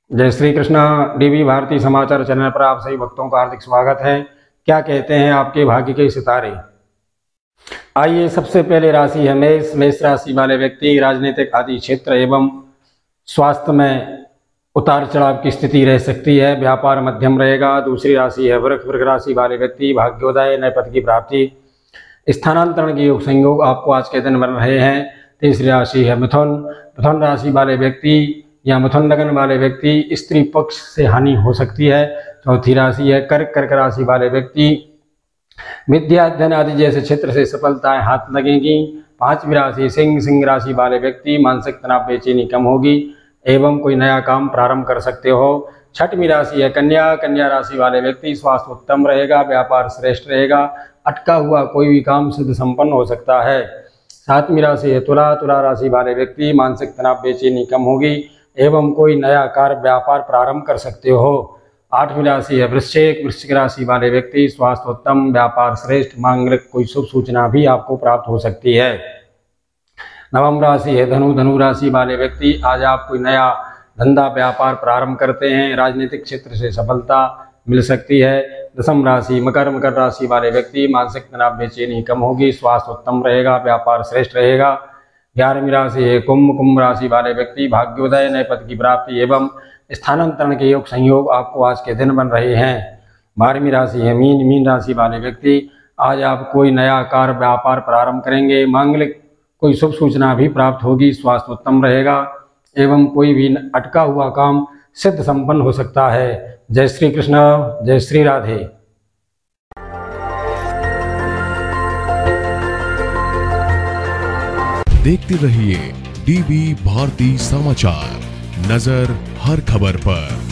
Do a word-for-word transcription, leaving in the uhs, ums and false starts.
जय श्री कृष्णा। डीवी भारती समाचार चैनल पर आप सभी भक्तों का हार्दिक स्वागत है। क्या कहते हैं आपके भाग्य के सितारे। आइए, सबसे पहले राशि है मेष। मेष राशि वाले व्यक्ति राजनीतिक आदि क्षेत्र एवं स्वास्थ्य में उतार चढ़ाव की स्थिति रह सकती है, व्यापार मध्यम रहेगा। दूसरी राशि है वृष। वृष राशि वाले व्यक्ति भाग्योदय, नए पद की प्राप्ति, स्थानांतरण के योग संयोग आपको आज के दिन बन रहे हैं। तीसरी राशि है मिथुन। मिथुन राशि वाले व्यक्ति या मिथुन लगन वाले व्यक्ति स्त्री पक्ष से हानि हो सकती है। चौथी राशि है कर्क। कर्क राशि वाले व्यक्ति विद्या अध्ययन आदि जैसे क्षेत्र से सफलताएं हाथ लगेंगी। पांचवी राशि सिंह। सिंह राशि वाले व्यक्ति मानसिक तनाव बेचैनी कम होगी एवं कोई नया काम प्रारंभ कर सकते हो। छठवीं राशि है कन्या। कन्या राशि वाले व्यक्ति स्वास्थ्य उत्तम रहेगा, व्यापार श्रेष्ठ रहेगा, अटका हुआ कोई भी काम सिद्ध संपन्न हो सकता है। सातवीं राशि है तुला। तुला राशि वाले व्यक्ति मानसिक तनाव बेचैनी कम होगी एवं कोई नया कार्य व्यापार प्रारंभ कर सकते हो। आठवीं राशि है वृश्चिक। वृश्चिक राशि वाले व्यक्ति स्वास्थ्य उत्तम, व्यापार श्रेष्ठ, मांगलिक कोई शुभ सूचना भी आपको प्राप्त हो सकती है। नवम राशि है धनु। धनु राशि वाले व्यक्ति आज आप कोई नया धंधा व्यापार प्रारंभ करते हैं, राजनीतिक क्षेत्र से सफलता मिल सकती है। दसम राशि मकर। मकर राशि वाले व्यक्ति मानसिक तनाव बेचैनी कम होगी, स्वास्थ्य उत्तम रहेगा, व्यापार श्रेष्ठ रहेगा। ग्यारहवीं राशि है कुंभ। कुंभ राशि वाले व्यक्ति भाग्योदय, नए पद की प्राप्ति एवं स्थानांतरण के योग संयोग आपको आज के दिन बन रहे हैं। बारहवीं राशि है मीन। मीन राशि वाले व्यक्ति आज आप कोई नया कार्य व्यापार प्रारंभ करेंगे, मांगलिक कोई शुभ सूचना भी प्राप्त होगी, स्वास्थ्य उत्तम रहेगा एवं कोई भी अटका हुआ काम सिद्ध संपन्न हो सकता है। जय श्री कृष्ण, जय श्री राधे। देखते रहिए डीवी भारती समाचार, नजर हर खबर पर।